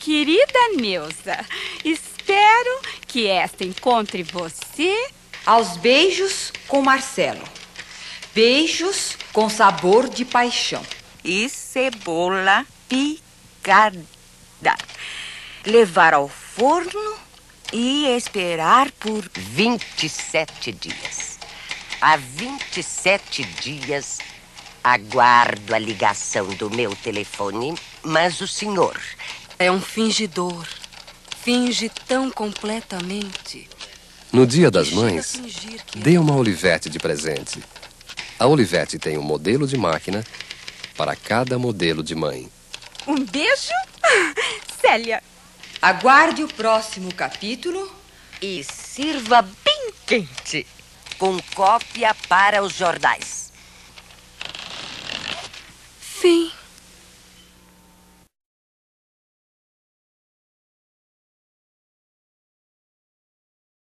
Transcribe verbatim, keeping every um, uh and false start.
querida Neuza. Espero que esta encontre você. Aos beijos com Marcelo. Beijos com sabor de paixão. E cebola picada. Levar ao forno e esperar por vinte e sete dias. Há vinte e sete dias aguardo a ligação do meu telefone, mas o senhor é um fingidor. Finge tão completamente. No Dia das Mães, dê uma Olivetti de presente. A Olivetti tem um modelo de máquina para cada modelo de mãe. Um beijo, Célia. Aguarde o próximo capítulo e sirva bem quente, com cópia para os jornais.